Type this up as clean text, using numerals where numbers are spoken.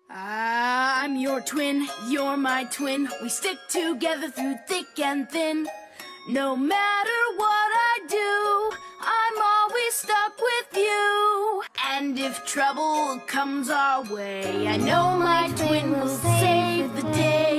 I'm your twin, you're my twin. We stick together through thick and thin. No matter what I do, I'm always stuck with you. And if trouble comes our way, I know my twin will save the day.